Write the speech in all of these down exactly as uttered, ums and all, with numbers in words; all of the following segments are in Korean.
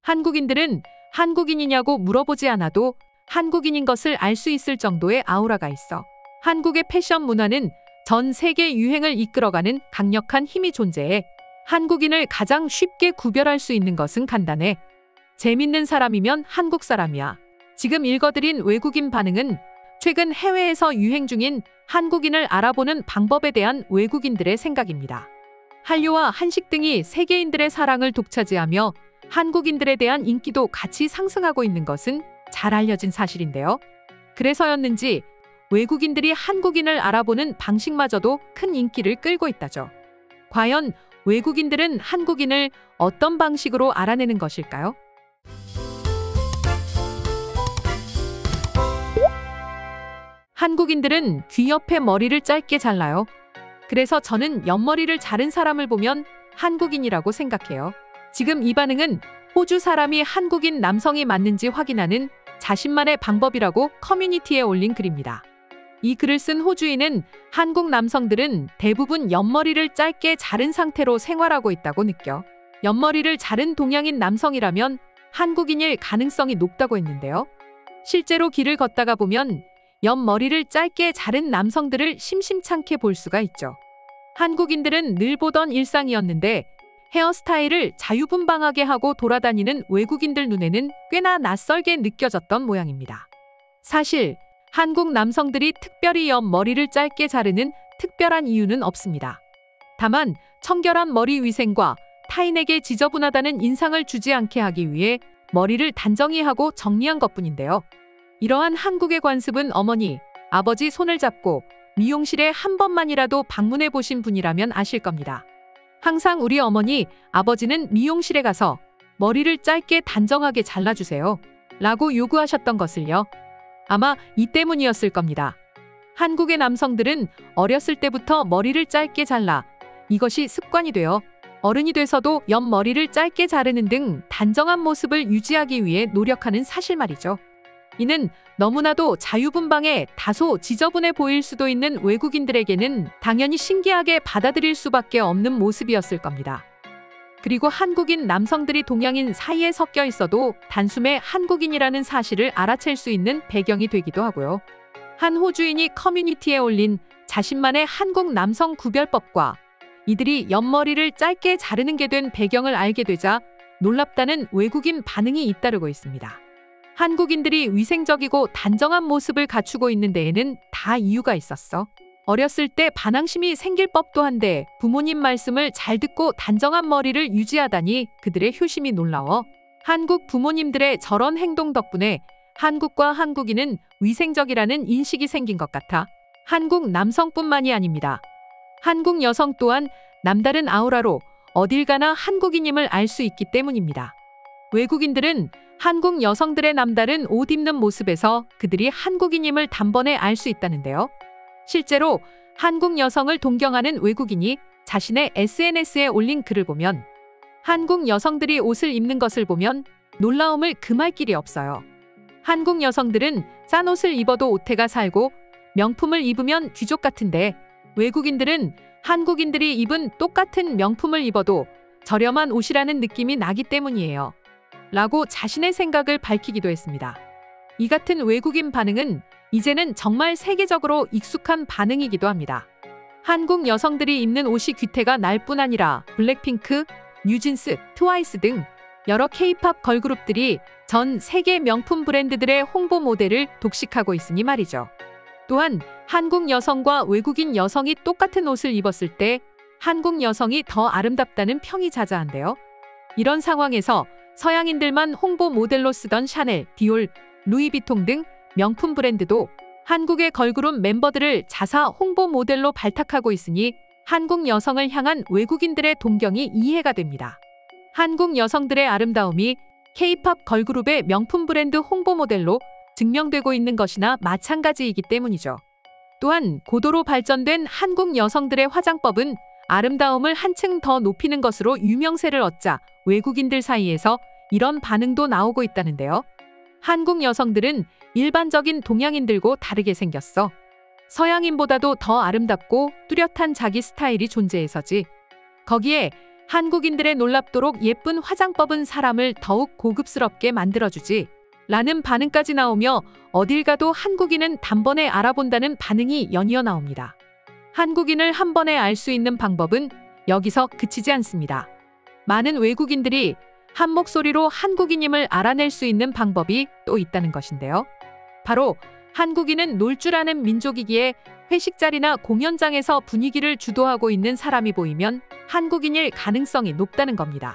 한국인들은 한국인이냐고 물어보지 않아도 한국인인 것을 알 수 있을 정도의 아우라가 있어. 한국의 패션 문화는 전 세계 유행을 이끌어가는 강력한 힘이 존재해 한국인을 가장 쉽게 구별할 수 있는 것은 간단해. 재밌는 사람이면 한국 사람이야. 지금 읽어드린 외국인 반응은 최근 해외에서 유행 중인 한국인을 알아보는 방법에 대한 외국인들의 생각입니다. 한류와 한식 등이 세계인들의 사랑을 독차지하며 한국인들에 대한 인기도 같이 상승하고 있는 것은 잘 알려진 사실인데요. 그래서였는지 외국인들이 한국인을 알아보는 방식마저도 큰 인기를 끌고 있다죠. 과연 외국인들은 한국인을 어떤 방식으로 알아내는 것일까요? 한국인들은 귀 옆에 머리를 짧게 잘라요. 그래서 저는 옆머리를 자른 사람을 보면 한국인이라고 생각해요. 지금 이 반응은 호주 사람이 한국인 남성이 맞는지 확인하는 자신만의 방법이라고 커뮤니티에 올린 글입니다. 이 글을 쓴 호주인은 한국 남성들은 대부분 옆머리를 짧게 자른 상태로 생활하고 있다고 느껴 옆머리를 자른 동양인 남성이라면 한국인일 가능성이 높다고 했는데요. 실제로 길을 걷다가 보면 옆머리를 짧게 자른 남성들을 심심찮게 볼 수가 있죠. 한국인들은 늘 보던 일상이었는데 헤어스타일을 자유분방하게 하고 돌아다니는 외국인들 눈에는 꽤나 낯설게 느껴졌던 모양입니다. 사실 한국 남성들이 특별히 옆머리를 짧게 자르는 특별한 이유는 없습니다. 다만 청결한 머리 위생과 타인에게 지저분하다는 인상을 주지 않게 하기 위해 머리를 단정히 하고 정리한 것뿐인데요. 이러한 한국의 관습은 어머니, 아버지 손을 잡고 미용실에 한 번만이라도 방문해 보신 분이라면 아실 겁니다. 항상 우리 어머니, 아버지는 미용실에 가서 머리를 짧게 단정하게 잘라주세요 라고 요구하셨던 것을요. 아마 이 때문이었을 겁니다. 한국의 남성들은 어렸을 때부터 머리를 짧게 잘라 이것이 습관이 되어 어른이 돼서도 옆머리를 짧게 자르는 등 단정한 모습을 유지하기 위해 노력하는 사실 말이죠. 이는 너무나도 자유분방해 다소 지저분해 보일 수도 있는 외국인들에게는 당연히 신기하게 받아들일 수밖에 없는 모습이었을 겁니다. 그리고 한국인 남성들이 동양인 사이에 섞여 있어도 단숨에 한국인이라는 사실을 알아챌 수 있는 배경이 되기도 하고요. 한 호주인이 커뮤니티에 올린 자신만의 한국 남성 구별법과 이들이 옆머리를 짧게 자르는 게 된 배경을 알게 되자 놀랍다는 외국인 반응이 잇따르고 있습니다. 한국인들이 위생적이고 단정한 모습을 갖추고 있는 데에는 다 이유가 있었어. 어렸을 때 반항심이 생길 법도 한데 부모님 말씀을 잘 듣고 단정한 머리를 유지하다니 그들의 효심이 놀라워. 한국 부모님들의 저런 행동 덕분에 한국과 한국인은 위생적이라는 인식이 생긴 것 같아 한국 남성뿐만이 아닙니다. 한국 여성 또한 남다른 아우라로 어딜 가나 한국인임을 알 수 있기 때문입니다. 외국인들은 한국 여성들의 남다른 옷 입는 모습에서 그들이 한국인임을 단번에 알 수 있다는데요. 실제로 한국 여성을 동경하는 외국인이 자신의 에스엔에스에 올린 글을 보면 한국 여성들이 옷을 입는 것을 보면 놀라움을 금할 길이 없어요. 한국 여성들은 싼 옷을 입어도 오태가 살고 명품을 입으면 귀족 같은데 외국인들은 한국인들이 입은 똑같은 명품을 입어도 저렴한 옷이라는 느낌이 나기 때문이에요. 라고 자신의 생각을 밝히기도 했습니다. 이 같은 외국인 반응은 이제는 정말 세계적으로 익숙한 반응이기도 합니다. 한국 여성들이 입는 옷이 귀태가 날 뿐 아니라 블랙핑크, 뉴진스, 트와이스 등 여러 케이팝 걸그룹들이 전 세계 명품 브랜드들의 홍보 모델을 독식하고 있으니 말이죠. 또한 한국 여성과 외국인 여성이 똑같은 옷을 입었을 때 한국 여성이 더 아름답다는 평이 자자한데요. 이런 상황에서 서양인들만 홍보 모델로 쓰던 샤넬, 디올, 루이비통 등 명품 브랜드도 한국의 걸그룹 멤버들을 자사 홍보 모델로 발탁하고 있으니 한국 여성을 향한 외국인들의 동경이 이해가 됩니다. 한국 여성들의 아름다움이 케이팝 걸그룹의 명품 브랜드 홍보 모델로 증명되고 있는 것이나 마찬가지이기 때문이죠. 또한 고도로 발전된 한국 여성들의 화장법은 아름다움을 한층 더 높이는 것으로 유명세를 얻자 외국인들 사이에서 이런 반응도 나오고 있다는데요. 한국 여성들은 일반적인 동양인들과 다르게 생겼어. 서양인보다도 더 아름답고 뚜렷한 자기 스타일이 존재해서지. 거기에 한국인들의 놀랍도록 예쁜 화장법은 사람을 더욱 고급스럽게 만들어주지. 라는 반응까지 나오며 어딜 가도 한국인은 단번에 알아본다는 반응이 연이어 나옵니다. 한국인을 한 번에 알 수 있는 방법은 여기서 그치지 않습니다. 많은 외국인들이 한 목소리로 한국인임을 알아낼 수 있는 방법이 또 있다는 것인데요. 바로 한국인은 놀 줄 아는 민족이기에 회식 자리나 공연장에서 분위기를 주도하고 있는 사람이 보이면 한국인일 가능성이 높다는 겁니다.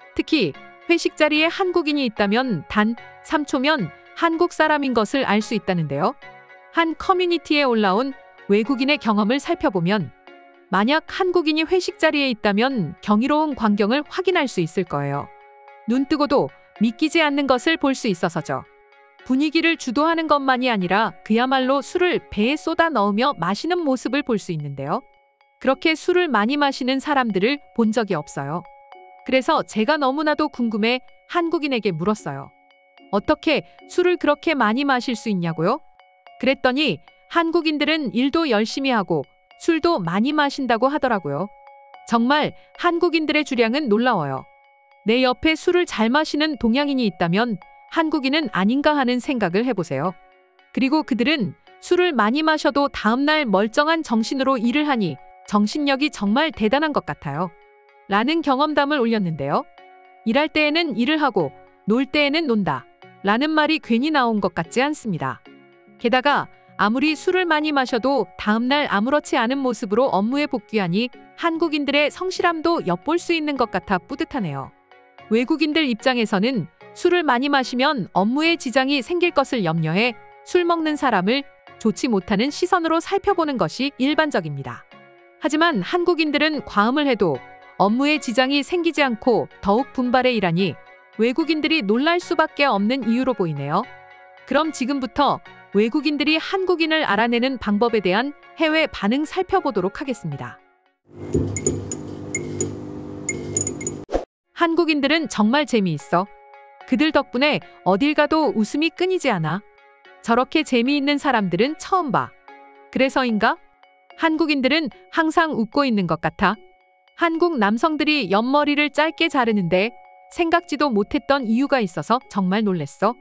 특히 회식 자리에 한국인이 있다면 단 삼 초면 한국 사람인 것을 알 수 있다는데요. 한 커뮤니티에 올라온 외국인의 경험을 살펴보면 만약 한국인이 회식 자리에 있다면 경이로운 광경을 확인할 수 있을 거예요. 눈 뜨고도 믿기지 않는 것을 볼 수 있어서죠. 분위기를 주도하는 것만이 아니라 그야말로 술을 배에 쏟아 넣으며 마시는 모습을 볼 수 있는데요. 그렇게 술을 많이 마시는 사람들을 본 적이 없어요. 그래서 제가 너무나도 궁금해 한국인에게 물었어요. 어떻게 술을 그렇게 많이 마실 수 있냐고요? 그랬더니 한국인들은 일도 열심히 하고 술도 많이 마신다고 하더라고요. 정말 한국인들의 주량은 놀라워요. 내 옆에 술을 잘 마시는 동양인이 있다면 한국인은 아닌가 하는 생각을 해보세요. 그리고 그들은 술을 많이 마셔도 다음날 멀쩡한 정신으로 일을 하니 정신력이 정말 대단한 것 같아요. 라는 경험담을 올렸는데요. 일할 때에는 일을 하고 놀 때에는 논다. 라는 말이 괜히 나온 것 같지 않습니다. 게다가 아무리 술을 많이 마셔도 다음날 아무렇지 않은 모습으로 업무에 복귀하니 한국인들의 성실함도 엿볼 수 있는 것 같아 뿌듯하네요. 외국인들 입장에서는 술을 많이 마시면 업무에 지장이 생길 것을 염려해 술 먹는 사람을 좋지 못하는 시선으로 살펴보는 것이 일반적입니다. 하지만 한국인들은 과음을 해도 업무에 지장이 생기지 않고 더욱 분발해 일하니 외국인들이 놀랄 수밖에 없는 이유로 보이네요. 그럼 지금부터 외국인들이 한국인을 알아내는 방법에 대한 해외 반응 살펴보도록 하겠습니다. 한국인들은 정말 재미있어. 그들 덕분에 어딜 가도 웃음이 끊이지 않아. 저렇게 재미있는 사람들은 처음 봐. 그래서인가? 한국인들은 항상 웃고 있는 것 같아. 한국 남성들이 옆머리를 짧게 자르는데 생각지도 못했던 이유가 있어서 정말 놀랬어.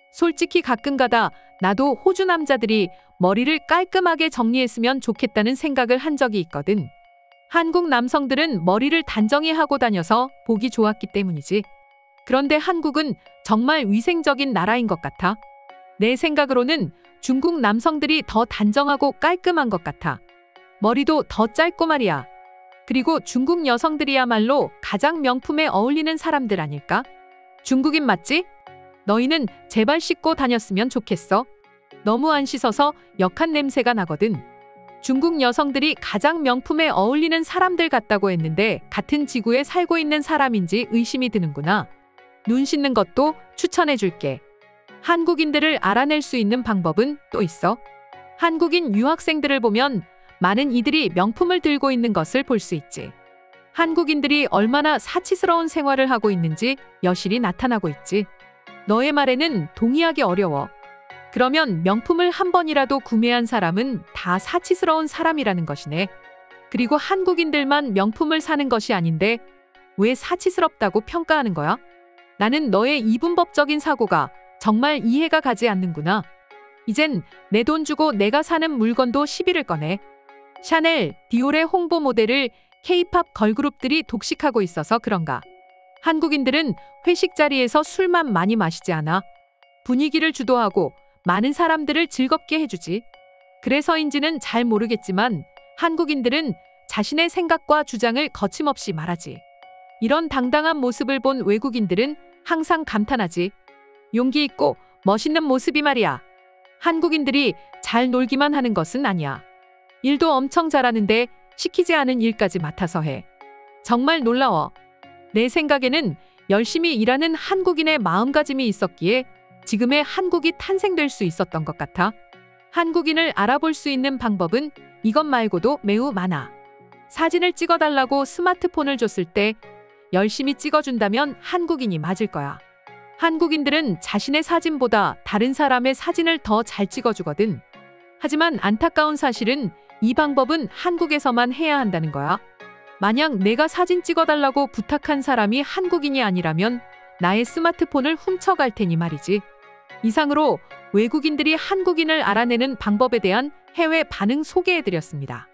솔직히 가끔가다 나도 호주 남자들이 머리를 깔끔하게 정리했으면 좋겠다는 생각을 한 적이 있거든. 한국 남성들은 머리를 단정히 하고 다녀서 보기 좋았기 때문이지. 그런데 한국은 정말 위생적인 나라인 것 같아. 내 생각으로는 중국 남성들이 더 단정하고 깔끔한 것 같아. 머리도 더 짧고 말이야. 그리고 중국 여성들이야말로 가장 명품에 어울리는 사람들 아닐까? 중국인 맞지? 너희는 제발 씻고 다녔으면 좋겠어. 너무 안 씻어서 역한 냄새가 나거든. 중국 여성들이 가장 명품에 어울리는 사람들 같다고 했는데 같은 지구에 살고 있는 사람인지 의심이 드는구나. 눈 씻는 것도 추천해줄게. 한국인들을 알아낼 수 있는 방법은 또 있어. 한국인 유학생들을 보면 많은 이들이 명품을 들고 있는 것을 볼 수 있지. 한국인들이 얼마나 사치스러운 생활을 하고 있는지 여실히 나타나고 있지. 너의 말에는 동의하기 어려워. 그러면 명품을 한 번이라도 구매한 사람은 다 사치스러운 사람이라는 것이네. 그리고 한국인들만 명품을 사는 것이 아닌데 왜 사치스럽다고 평가하는 거야? 나는 너의 이분법적인 사고가 정말 이해가 가지 않는구나. 이젠 내 돈 주고 내가 사는 물건도 시비를 꺼내. 샤넬, 디올의 홍보 모델을 케이팝 걸그룹들이 독식하고 있어서 그런가. 한국인들은 회식 자리에서 술만 많이 마시지 않아. 분위기를 주도하고 많은 사람들을 즐겁게 해주지. 그래서인지는 잘 모르겠지만 한국인들은 자신의 생각과 주장을 거침없이 말하지. 이런 당당한 모습을 본 외국인들은 항상 감탄하지. 용기 있고 멋있는 모습이 말이야. 한국인들이 잘 놀기만 하는 것은 아니야. 일도 엄청 잘하는데 시키지 않은 일까지 맡아서 해. 정말 놀라워. 내 생각에는 열심히 일하는 한국인의 마음가짐이 있었기에 지금의 한국이 탄생될 수 있었던 것 같아. 한국인을 알아볼 수 있는 방법은 이것 말고도 매우 많아. 사진을 찍어달라고 스마트폰을 줬을 때 열심히 찍어준다면 한국인이 맞을 거야. 한국인들은 자신의 사진보다 다른 사람의 사진을 더 잘 찍어주거든. 하지만 안타까운 사실은 이 방법은 한국에서만 해야 한다는 거야. 만약 내가 사진 찍어달라고 부탁한 사람이 한국인이 아니라면 나의 스마트폰을 훔쳐갈 테니 말이지. 이상으로 외국인들이 한국인을 알아내는 방법에 대한 해외 반응 소개해드렸습니다.